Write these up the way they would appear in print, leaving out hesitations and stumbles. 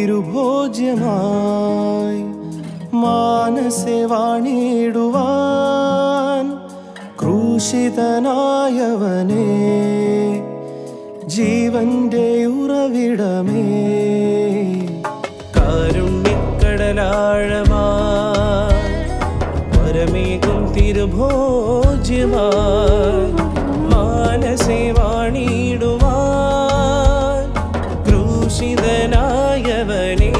തിരുഭോജ്യമായി മാനസെ വാണിടുവാൻ ക്രൂശിതനായവനെ ജീവന്റെ ഉറവിടമേ കാരുണ്യക്കടലാഴമായി പരമേകും തിരുഭോജ്യമായി മാനസെ വാണിടുവാൻ ക്രൂശിതനായവനെ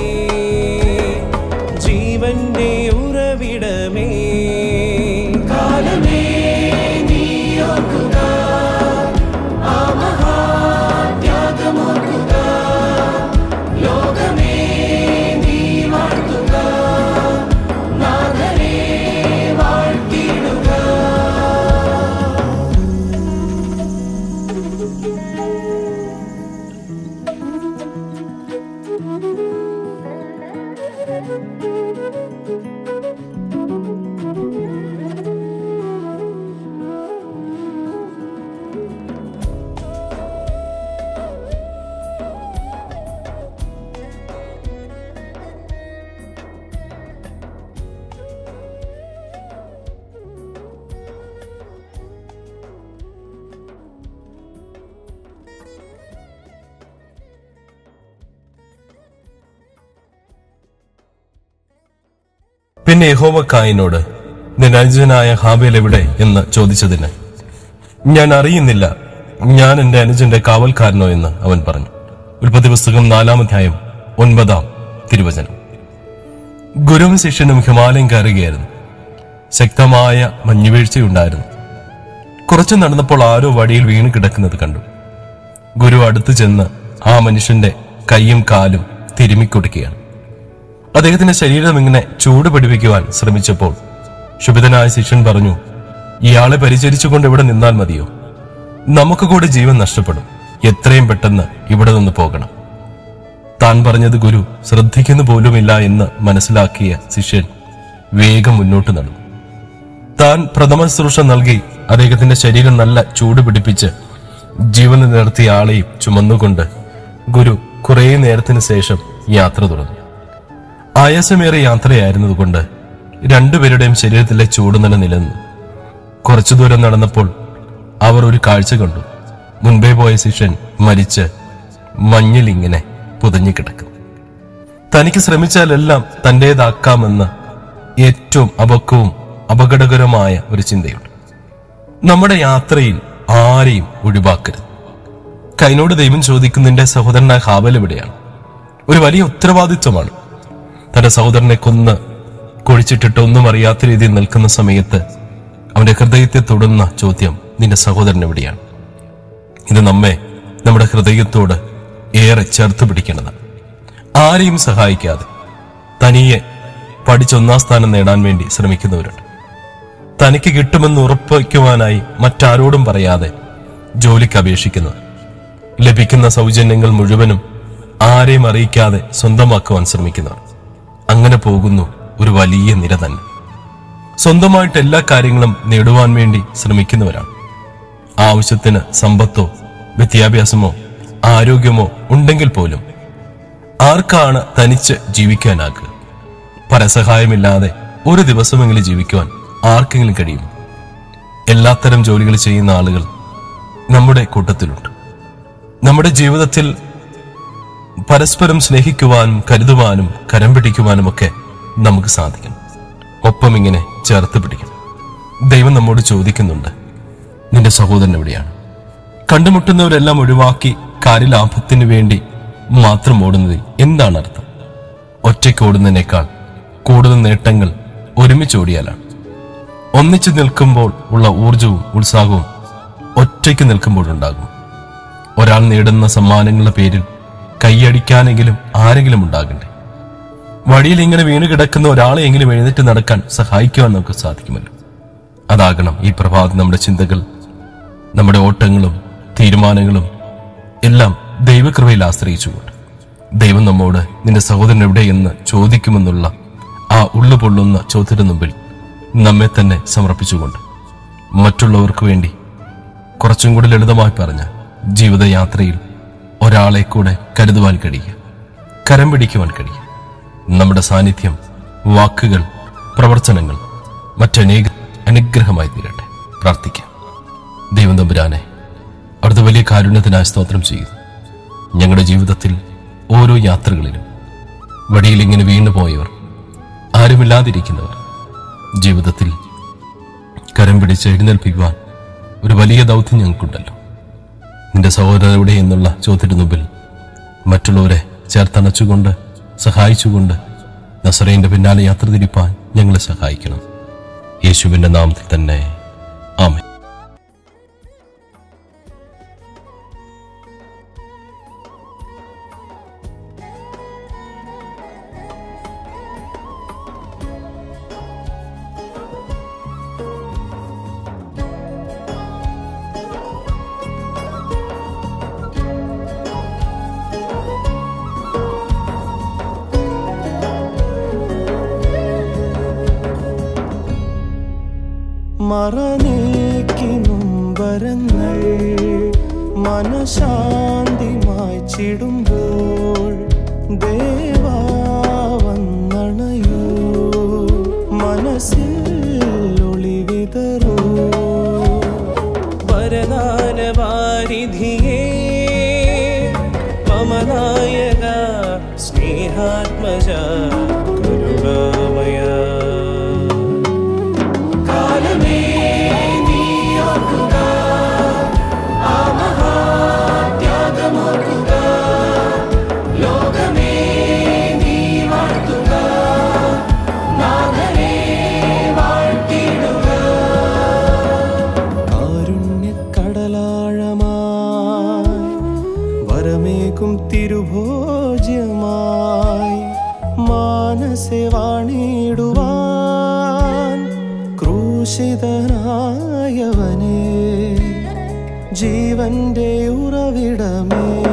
ജീവന്റെ ഉറവിടമേ കാലമേ നീ ഓർക്കുക ആ മഹാത്യാഗമോർക്കുക ലോകമേ നീ വാഴ്ത്തുക നാഥനെ വാഴ്ത്തിടുക പിന്നെ യഹോവ കായീനോട്, നിന്റെ അനുജനായ ഹാബേൽ എവിടെ എന്ന് ചോദിച്ചതിന്, ഞാൻ അറിയുന്നില്ല, ഞാൻ എന്റെ അനുജന്റെ കാവൽക്കാരനോ എന്ന് അവൻ പറഞ്ഞു. ഉൽപ്പത്തി പുസ്തകം 4-ാം അധ്യായം 9-ാം തിരുവചനം. ഗുരുവും ശിഷ്യനും ഹിമാലയം കയറുകയായിരുന്നു. ശക്തമായ മഞ്ഞുവീഴ്ചയുണ്ടായിരുന്നു. കുറച്ചു നടന്നപ്പോൾ ആരോ വഴിയിൽ വീണ് കിടക്കുന്നത് കണ്ടു. ഗുരു അടുത്തു ചെന്ന് ആ മനുഷ്യന്റെ കൈയും കാലും തിരുമിക്കൊടുക്കുകയാണ്. അദ്ദേഹത്തിന്റെ ശരീരം ഇങ്ങനെ ചൂട് പിടിപ്പിക്കുവാൻ ശ്രമിച്ചപ്പോൾ ശുഭിതനായ ശിഷ്യൻ പറഞ്ഞു, ഇയാളെ പരിചരിച്ചുകൊണ്ട് ഇവിടെ നിന്നാൽ മതിയോ? നമുക്ക് കൂടി ജീവൻ നഷ്ടപ്പെടും. എത്രയും പെട്ടെന്ന് ഇവിടെ നിന്ന് പോകണം. താൻ പറഞ്ഞത് ഗുരു ശ്രദ്ധിക്കുന്നു പോലുമില്ല എന്ന് മനസ്സിലാക്കിയ ശിഷ്യൻ വേഗം മുന്നോട്ട് നടന്നു. താൻ പ്രഥമ ശുശ്രൂഷ നൽകി അദ്ദേഹത്തിന്റെ ശരീരം നല്ല ചൂട് പിടിപ്പിച്ച് ജീവന് നിർത്തിയ ആളെയും ചുമന്നുകൊണ്ട് ഗുരു കുറെ നേരത്തിന് ശേഷം യാത്ര തുടർന്നു. ആയാസമേറിയ യാത്രയായിരുന്നതുകൊണ്ട് രണ്ടുപേരുടെയും ശരീരത്തിലെ ചൂട് നിലനിന്നു. കുറച്ചു ദൂരം നടന്നപ്പോൾ അവർ ഒരു കാഴ്ച കണ്ടു. മുൻപേ പോയ ശിഷ്യൻ മരിച്ച് മഞ്ഞിൽ ഇങ്ങനെ പുതഞ്ഞുകിടക്കും. തനിക്ക് ശ്രമിച്ചാലെല്ലാം തന്റേതാക്കാമെന്ന് ഏറ്റവും അപക്വവും അപകടകരമായ ഒരു ചിന്തയുണ്ട്. നമ്മുടെ യാത്രയിൽ ആരെയും ഒഴിവാക്കരുത്. കൈനോട് ദൈവം ചോദിക്കുന്നതിന്റെ സഹോദരനായ ഹാബേൽ എവിടെയാണ്? ഒരു വലിയ ഉത്തരവാദിത്വമാണ്. തന്റെ സഹോദരനെ കൊന്ന് കുഴിച്ചിട്ടിട്ട് ഒന്നും അറിയാത്ത രീതിയിൽ നിൽക്കുന്ന സമയത്ത് അവന്റെ ഹൃദയത്തെ തൊടുന്ന ചോദ്യം, നിന്റെ സഹോദരൻ എവിടെയാണ്? ഇത് നമ്മെ നമ്മുടെ ഹൃദയത്തോട് ഏറെ ചേർത്ത് പിടിക്കേണ്ടതാണ്. ആരെയും സഹായിക്കാതെ തനിയെ പഠിച്ചൊന്നാം സ്ഥാനം നേടാൻ വേണ്ടി ശ്രമിക്കുന്നവരുണ്ട്. തനിക്ക് കിട്ടുമെന്ന് ഉറപ്പിക്കുവാനായി മറ്റാരോടും പറയാതെ ജോലിക്ക് അപേക്ഷിക്കുന്നത്, ലഭിക്കുന്ന സൗജന്യങ്ങൾ മുഴുവനും ആരെയും അറിയിക്കാതെ സ്വന്തമാക്കുവാൻ ശ്രമിക്കുന്നവർ. അങ്ങനെ പോകുന്നു ഒരു വലിയ നിര തന്നെ. സ്വന്തമായിട്ട് എല്ലാ കാര്യങ്ങളും നേടുവാൻ വേണ്ടി ശ്രമിക്കുന്നവരാണ്. ആവശ്യത്തിന് സമ്പത്തോ വിദ്യാഭ്യാസമോ ആരോഗ്യമോ ഉണ്ടെങ്കിൽ പോലും ആർക്കാണ് തനിച്ച് ജീവിക്കാനാകുക? പരസഹായമില്ലാതെ ഒരു ദിവസമെങ്കിലും ജീവിക്കുവാൻ ആർക്കെങ്കിലും കഴിയും? എല്ലാത്തരം ജോലികൾ ചെയ്യുന്ന ആളുകൾ നമ്മുടെ കൂട്ടത്തിലുണ്ട്. നമ്മുടെ ജീവിതത്തിൽ പരസ്പരം സ്നേഹിക്കുവാനും കരുതുവാനും കരം പിടിക്കുവാനും ഒക്കെ നമുക്ക് സാധിക്കണം. ഒപ്പം ഇങ്ങനെ ചേർത്ത് പിടിക്കണം. ദൈവം നമ്മോട് ചോദിക്കുന്നുണ്ട്, നിന്റെ സഹോദരൻ എവിടെയാണ്? കണ്ടുമുട്ടുന്നവരെല്ലാം ഒഴിവാക്കി കാര്യലാഭത്തിന് വേണ്ടി മാത്രം ഓടുന്നതിൽ എന്താണ് അർത്ഥം? ഒറ്റയ്ക്ക് ഓടുന്നതിനേക്കാൾ കൂടുതൽ നേട്ടങ്ങൾ ഒരുമിച്ച് ഓടിയാലാണ്. ഒന്നിച്ചു നിൽക്കുമ്പോൾ ഉള്ള ഊർജവും ഉത്സാഹവും ഒറ്റയ്ക്ക് നിൽക്കുമ്പോഴുണ്ടാകും. ഒരാൾ നേടുന്ന സമ്മാനങ്ങളുടെ പേരിൽ കൈയടിക്കാനെങ്കിലും ആരെങ്കിലും ഉണ്ടാകണ്ടേ? വഴിയിൽ ഇങ്ങനെ വീണ് കിടക്കുന്ന ഒരാളെയെങ്കിലും എഴുന്നേറ്റ് നടക്കാൻ സഹായിക്കുവാൻ നമുക്ക് സാധിക്കുമല്ലോ. അതാകണം ഈ പ്രഭാതം നമ്മുടെ ചിന്തകൾ, നമ്മുടെ ഓട്ടങ്ങളും തീരുമാനങ്ങളും എല്ലാം ദൈവകൃപയിൽ ആശ്രയിച്ചുകൊണ്ട് ദൈവം നമ്മോട് നിന്റെ സഹോദരൻ എവിടെയെന്ന് ചോദിക്കുമെന്നുള്ള ആ ഉള്ളുപൊള്ളുന്ന ചോദ്യത്തിന് മുമ്പിൽ നമ്മെ തന്നെ സമർപ്പിച്ചുകൊണ്ട് മറ്റുള്ളവർക്ക് വേണ്ടി കുറച്ചും കൂടി ലളിതമായി പറഞ്ഞ ജീവിതയാത്രയിൽ ഒരാളെ കൂടെ കരുതുവാൻ കഴിയുക. കരം പിടിക്കുവാൻ കഴിയും. നമ്മുടെ സാന്നിധ്യം, വാക്കുകൾ, പ്രവർത്തനങ്ങൾ മറ്റനേക അനുഗ്രഹമായി തീരട്ടെ. പ്രാർത്ഥിക്കാം. ദൈവം തമ്പുരാനെ, അവിടുത്തെ വലിയ കാരുണ്യത്തിനായി സ്തോത്രം ചെയ്യുന്നു. ഞങ്ങളുടെ ജീവിതത്തിൽ ഓരോ യാത്രകളിലും വഴിയിൽ ഇങ്ങനെ വീണുപോയവർ, ആരുമില്ലാതിരിക്കുന്നവർ, ജീവിതത്തിൽ കരം പിടിച്ച് എഴുന്നേൽപ്പിക്കുവാൻ ഒരു വലിയ ദൗത്യം ഞങ്ങൾക്കുണ്ടല്ലോ. നിന്റെ സഹോദരൻ എവിടെ എന്നുള്ള ചോദ്യത്തിന് മുമ്പിൽ മറ്റുള്ളവരെ ചേർത്തണച്ചുകൊണ്ട് സഹായിച്ചുകൊണ്ട് നസറേന്റെ പിന്നാലെ യാത്ര തിരിപ്പാൻ ഞങ്ങളെ സഹായിക്കണം. യേശുവിന്റെ നാമത്തിൽ തന്നെ ആമേൻ. മറനീക്കി നൊമ്പരങ്ങൾ മനഃശാന്തി മായ്ച്ചിടുമ്പോൾ ദേവാ വന്നണയൂ, മനസ്സിൽ ഒളിവിതറൂ. വരദാനവാരിധിയേ മമനായക സ്നേഹാത്മജ കരുണാമയ, വരമേകും തിരുഭോജ്യമായി മാനസെ വാണിടുവാൻ ക്രൂശിതനായവനെ, ജീവന്റെ ഉറവിടമേ